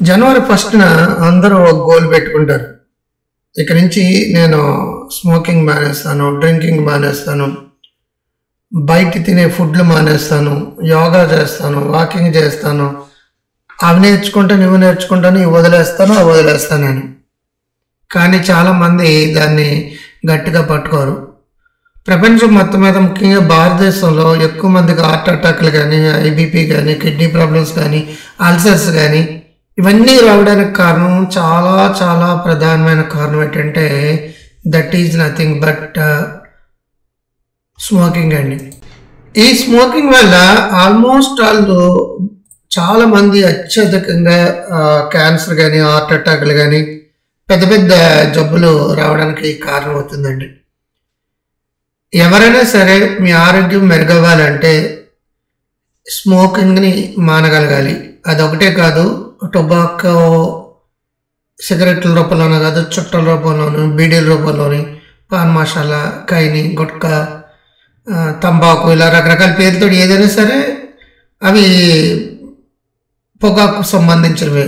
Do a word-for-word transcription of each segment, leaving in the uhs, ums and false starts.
జనవరి ఫస్ట్న అందరూ ఒక గోల్ పెట్టుకుంటారు. ఇక నుంచి నేను స్మోకింగ్ మానేస్తాను, డ్రింకింగ్ మానేస్తాను, బయట తినే ఫుడ్లు మానేస్తాను, యోగా చేస్తాను, వాకింగ్ చేస్తాను, అవి నేర్చుకుంటాను, ఇవి నేర్చుకుంటాను, ఇవి వదిలేస్తాను, అవి వదిలేస్తాను అని. కానీ చాలామంది దాన్ని గట్టిగా పట్టుకోరు. ప్రపంచం మొత్తం మీద ముఖ్యంగా భారతదేశంలో ఎక్కువ మందికి హార్ట్ అటాక్లు కానీ, ఐబీపీ కానీ, కిడ్నీ ప్రాబ్లమ్స్ కానీ, అల్సర్స్ కానీ ఇవన్నీ రావడానికి కారణం, చాలా చాలా ప్రధానమైన కారణం ఏంటంటే that is nothing but smoking అండి. ఈ స్మోకింగ్ వల్ల ఆల్మోస్ట్ వాళ్ళు చాలామంది అత్యధికంగా క్యాన్సర్ కానీ, హార్ట్ అటాక్లు కానీ, పెద్ద పెద్ద జబ్బులు రావడానికి కారణం అవుతుందండి. ఎవరైనా సరే మీ ఆరోగ్యం మెరుగవ్వాలంటే స్మోకింగ్ని మానగలగాలి. అదొకటే కాదు, టొబాకో సిగరెట్ల రూపంలోనే కాదు, చుట్టల రూపంలోను, బీడీల రూపంలోని, పాన్ మసాలా, ఖైని, గుట్కా, తంబాకు, ఇలా రకరకాల పేర్లతో ఏదైనా సరే అవి పొగాకు సంబంధించినవే.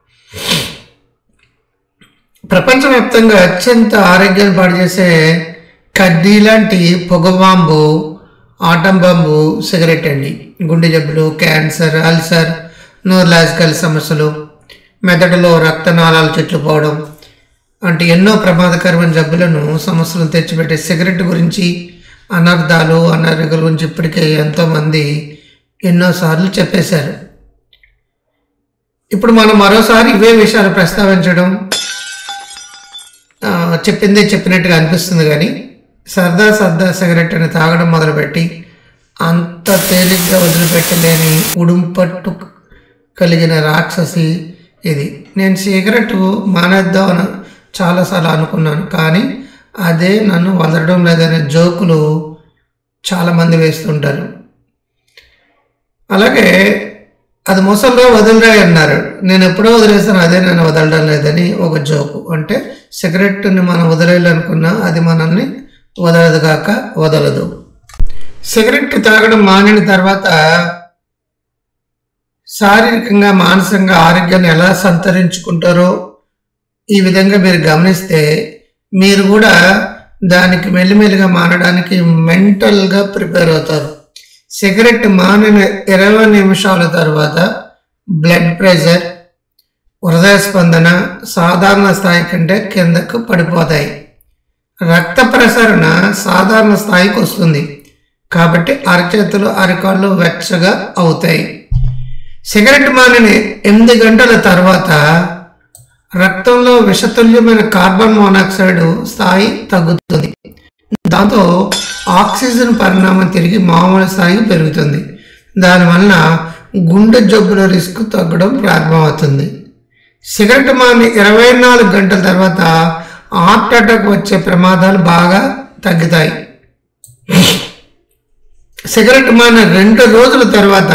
ప్రపంచవ్యాప్తంగా అత్యంత ఆరోగ్యాన్ని పాడు చేసే కడ్డీ లాంటి పొగ బాంబు, ఆటం బాంబు సిగరెట్ అండి. గుండె జబ్బులు, క్యాన్సర్, అల్సర్, న్యూరలాజికల్ సమస్యలు, మెదడులో రక్తనాళాలు చెట్లుపోవడం అంటే ఎన్నో ప్రమాదకరమైన జబ్బులను, సమస్యలను తెచ్చిపెట్టే సిగరెట్ గురించి, అనర్థాలు, అనారోగ్యాల గురించి ఇప్పటికే ఎంతోమంది ఎన్నోసార్లు చెప్పేశారు. ఇప్పుడు మనం మరోసారి ఇవే విషయాలు ప్రస్తావించడం చెప్పిందే చెప్పినట్టుగా అనిపిస్తుంది. కానీ సరదా సరదా సిగరెట్ అని తాగడం మొదలుపెట్టి అంత తేలిగ్గా వదిలిపెట్టలేని ఉడుంపట్టు కలిగిన రాక్షసి ఇది. నేను సిగరెట్ మానేద్దామని చాలాసార్లు అనుకున్నాను, కానీ అదే నన్ను వదలడం లేదనే జోకులు చాలామంది వేస్తుంటారు. అలాగే అది ముసలిలో వదలరా అన్నారు, నేను ఎప్పుడో వదిలేస్తాను, అదే నన్ను వదలడం లేదని ఒక జోకు. అంటే సిగరెట్ని మనం వదిలేయాలనుకున్నా అది మనల్ని వదలదు కాక వదలదు. సిగరెట్ తాగడం మానిన తర్వాత శారీరకంగా, మానసికంగా ఆరోగ్యాన్ని ఎలా సంతరించుకుంటారో ఈ విధంగా మీరు గమనిస్తే మీరు కూడా దానికి మెల్లిమెల్లిగా మానడానికి మెంటల్గా ప్రిపేర్ అవుతారు. సిగరెట్ మానిన ఇరవై నిమిషాల తర్వాత బ్లడ్ ప్రెషర్, హృదయ స్పందన సాధారణ స్థాయి కంటే కిందకు పడిపోతాయి. రక్త ప్రసరణ సాధారణ స్థాయికి వస్తుంది. కాబట్టి అరచేతులు, అరికాళ్ళు వెచ్చగా అవుతాయి. సిగరెట్ మానిన ఎనిమిది గంటల తర్వాత రక్తంలో విషతుల్యమైన కార్బన్ మోనాక్సైడ్ స్థాయి తగ్గుతుంది. దాంతో ఆక్సిజన్ పరిణామం తిరిగి మామూలు స్థాయికి పెరుగుతుంది. దానివల్ల గుండె జబ్బుల రిస్క్ తగ్గడం ప్రారంభమవుతుంది. సిగరెట్ మాని ఇరవై నాలుగు గంటల తర్వాత హార్ట్ అటాక్ వచ్చే ప్రమాదాలు బాగా తగ్గుతాయి. సిగరెట్ మాని రెండు రోజుల తర్వాత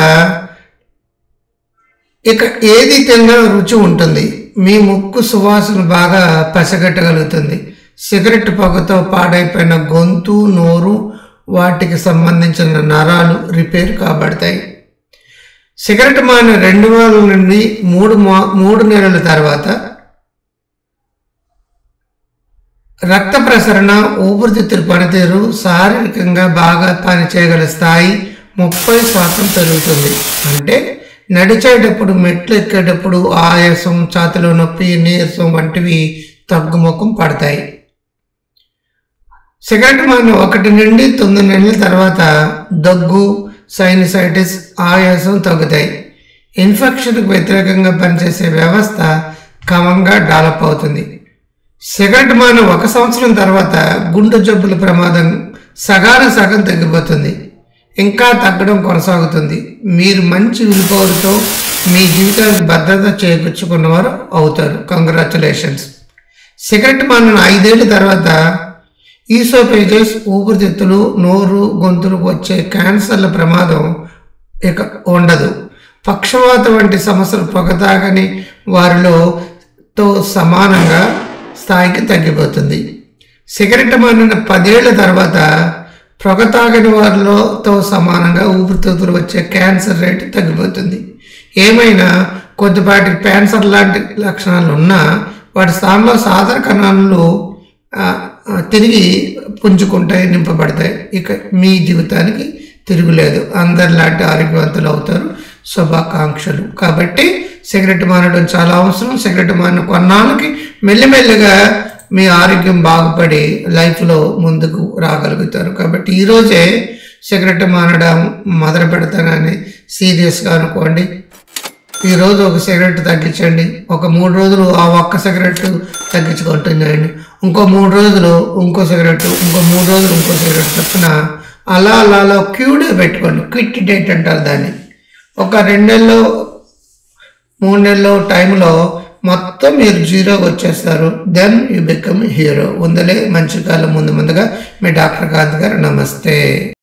ఇక ఏది తిన్నా రుచి ఉంటుంది. మీ ముక్కు సువాసన బాగా పసిగట్టగలుగుతుంది. సిగరెట్ పొగతో పాడైపోయిన గొంతు, నోరు, వాటికి సంబంధించిన నరాలు రిపేర్ కాబడతాయి. సిగరెట్ మాని రెండు వేల నుండి మూడు మా మూడు నెలల తర్వాత రక్త ప్రసరణ, ఊపిరితిత్తుల పనితీరు శారీరకంగా బాగా పనిచేయగల స్థాయి ముప్పై శాతం పెరుగుతుంది. అంటే నడిచేటప్పుడు, మెట్లు ఎక్కేటప్పుడు ఆయాసం, ఛాతిలో నొప్పి, నీరసం వంటివి తగ్గుముఖం పడతాయి. సిగరెట్ మాని ఒకటి నుండి తొమ్మిది నెలల తర్వాత దగ్గు, సైనసైటిస్, ఆయాసం తగ్గుతాయి. ఇన్ఫెక్షన్కు వ్యతిరేకంగా పనిచేసే వ్యవస్థ క్రమంగా డెవలప్ అవుతుంది. సిగరెట్ మాని ఒక సంవత్సరం తర్వాత గుండె జబ్బుల ప్రమాదం సగాన సగం తగ్గిపోతుంది. ఇంకా తగ్గడం కొనసాగుతుంది. మీరు మంచి విలుపౌరుతో మీ జీవితానికి భద్రత చేకూర్చుకున్నవారు అవుతారు. కంగ్రాచులేషన్స్. సిగరెట్ మానిన ఐదేళ్ల తర్వాత ఈసోఫేగస్, ఊపిరితిత్తులు, నోరు, గొంతులకు వచ్చే క్యాన్సర్ల ప్రమాదం ఇక ఉండదు. పక్షవాత వంటి సమస్యలు పొగ తాగని వారిలో తో సమానంగా స్థాయికి తగ్గిపోతుంది. సిగరెట్ మానిన పదేళ్ల తర్వాత పొగ తాగని వారిలోతో సమానంగా ఊపిరితిత్తులు వచ్చే క్యాన్సర్ రేటు తగ్గిపోతుంది. ఏమైనా కొద్దిపాటి క్యాన్సర్ లాంటి లక్షణాలు ఉన్నా వాటి స్థానంలో సాధారణ కణాలు తిరిగి పుంజుకుంటాయి, నింపబడతాయి. ఇక మీ జీవితానికి తిరుగులేదు. అందరిలాంటి ఆరోగ్యవంతులు అవుతారు. శుభాకాంక్షలు. కాబట్టి సిగరెట్ మానడం చాలా అవసరం. సిగరెట్ మానిన కొన్నాళ్ళకి మెల్లిమెల్లిగా మీ ఆరోగ్యం బాగుపడి లైఫ్లో ముందుకు రాగలుగుతారు. కాబట్టి ఈరోజే సిగరెట్ మానడం మొదలు పెడతానని సీరియస్గా అనుకోండి. ఈరోజు ఒక సిగరెట్ తగ్గించండి. ఒక మూడు రోజులు ఆ ఒక్క సిగరెట్ తగ్గించుకుంటుందండి. ఇంకో మూడు రోజులు ఇంకో సిగరెట్, ఇంకో మూడు రోజులు ఇంకో సిగరెట్ చొప్పున అలా అలా క్యూడే పెట్టుకోండి. క్విట్ డేట్ అంటారు దాన్ని. ఒక రెండు నెలలు మూడు నెలలు టైంలో మొత్తం మీరు జీరోకి వచ్చేస్తారు. Then you become hero. ఉందలే మంచి కాలం ముందు ముందుగా మీ డాక్టర్ కాంత్ గారు. నమస్తే.